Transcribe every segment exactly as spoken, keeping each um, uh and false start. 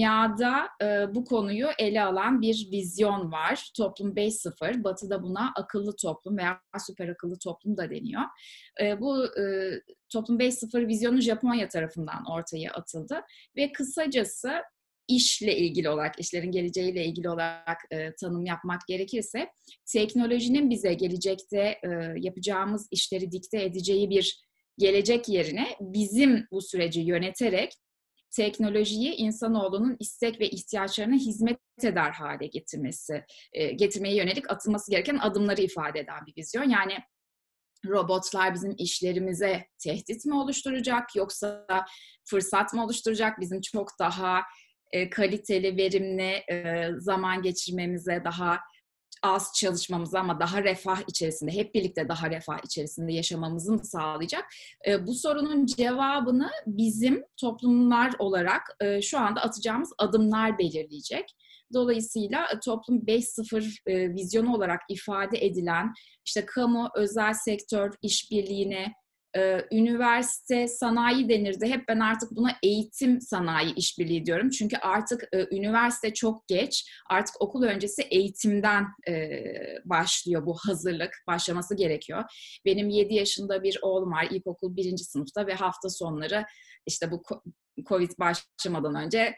dünyada e, bu konuyu ele alan bir vizyon var. Toplum beş nokta sıfır. Batı'da buna akıllı toplum veya süper akıllı toplum da deniyor. E, bu e, Toplum beş nokta sıfır vizyonu Japonya tarafından ortaya atıldı ve kısacası işle ilgili olarak, işlerin geleceğiyle ilgili olarak e, tanım yapmak gerekirse, teknolojinin bize gelecekte e, yapacağımız işleri dikte edeceği bir gelecek yerine bizim bu süreci yöneterek teknolojiyi insanoğlunun istek ve ihtiyaçlarına hizmet eder hale getirmesi, e, getirmeye yönelik atılması gereken adımları ifade eden bir vizyon. Yani robotlar bizim işlerimize tehdit mi oluşturacak yoksa fırsat mı oluşturacak? Bizim çok daha e, kaliteli, verimli e, zaman geçirmemize, daha az çalışmamızı ama daha refah içerisinde, hep birlikte daha refah içerisinde yaşamamızı mı sağlayacak? E, bu sorunun cevabını bizim toplumlar olarak e, şu anda atacağımız adımlar belirleyecek. Dolayısıyla toplum beş nokta sıfır e, vizyonu olarak ifade edilen işte kamu, özel sektör işbirliğine, e, üniversite, sanayi denirdi. Hep ben artık buna eğitim sanayi işbirliği diyorum. Çünkü artık e, üniversite çok geç. Artık okul öncesi eğitimden e, başlıyor bu hazırlık. Başlaması gerekiyor. Benim yedi yaşında bir oğlum var. İlkokul birinci sınıfta ve hafta sonları işte bu Covid başlamadan önce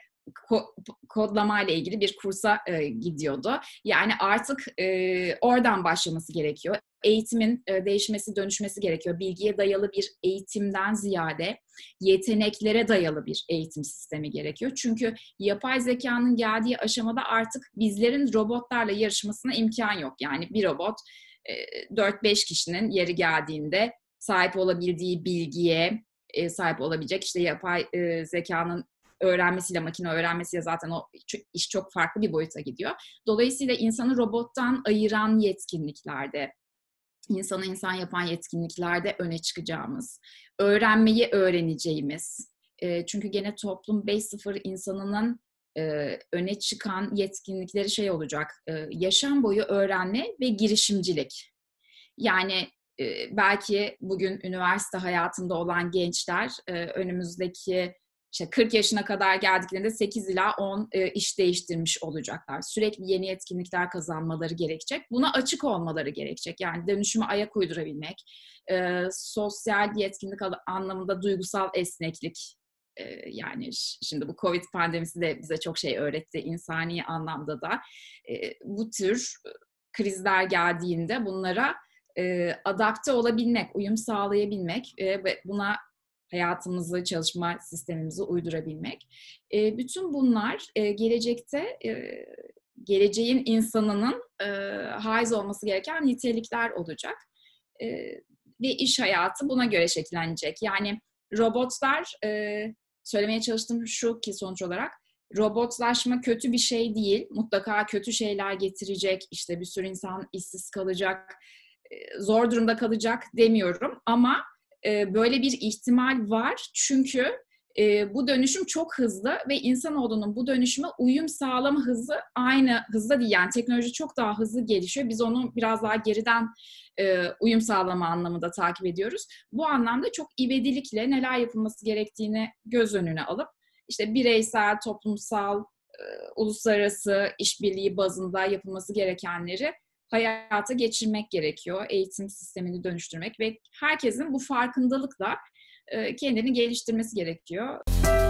kodlama ile ilgili bir kursa e, gidiyordu. Yani artık e, oradan başlaması gerekiyor. Eğitimin e, değişmesi, dönüşmesi gerekiyor. Bilgiye dayalı bir eğitimden ziyade yeteneklere dayalı bir eğitim sistemi gerekiyor. Çünkü yapay zekanın geldiği aşamada artık bizlerin robotlarla yarışmasına imkan yok. Yani bir robot e, dört beş kişinin yeri geldiğinde sahip olabildiği bilgiye e, sahip olabilecek. İşte yapay e, zekanın öğrenmesiyle, makine öğrenmesiyle zaten o iş çok farklı bir boyuta gidiyor. Dolayısıyla insanı robottan ayıran yetkinliklerde, insanı insan yapan yetkinliklerde öne çıkacağımız, öğrenmeyi öğreneceğimiz, e, çünkü gene toplum beş nokta sıfır insanının e, öne çıkan yetkinlikleri şey olacak, e, yaşam boyu öğrenme ve girişimcilik. Yani e, belki bugün üniversite hayatında olan gençler e, önümüzdeki İşte kırk yaşına kadar geldiklerinde sekiz ila on e, iş değiştirmiş olacaklar. Sürekli yeni yetkinlikler kazanmaları gerekecek. Buna açık olmaları gerekecek. Yani dönüşüme ayak uydurabilmek, e, sosyal yetkinlik anlamında duygusal esneklik. E, yani şimdi bu Covid pandemisi de bize çok şey öğretti insani anlamda da. E, bu tür krizler geldiğinde bunlara e, adapte olabilmek, uyum sağlayabilmek e, ve buna hayatımızı, çalışma sistemimizi uydurabilmek. E, bütün bunlar e, gelecekte e, geleceğin insanının e, haiz olması gereken nitelikler olacak. E, ve iş hayatı buna göre şekillenecek. Yani robotlar, e, söylemeye çalıştığım şu ki sonuç olarak, robotlaşma kötü bir şey değil. Mutlaka kötü şeyler getirecek, işte bir sürü insan işsiz kalacak, e, zor durumda kalacak demiyorum ama böyle bir ihtimal var çünkü e, bu dönüşüm çok hızlı ve insanoğlunun bu dönüşüme uyum sağlama hızı aynı hızda değil. Yani teknoloji çok daha hızlı gelişiyor. Biz onu biraz daha geriden e, uyum sağlama anlamında takip ediyoruz. Bu anlamda çok ivedilikle neler yapılması gerektiğini göz önüne alıp işte bireysel, toplumsal, e, uluslararası işbirliği bazında yapılması gerekenleri hayata geçirmek gerekiyor. Eğitim sistemini dönüştürmek ve herkesin bu farkındalıkla kendini geliştirmesi gerekiyor.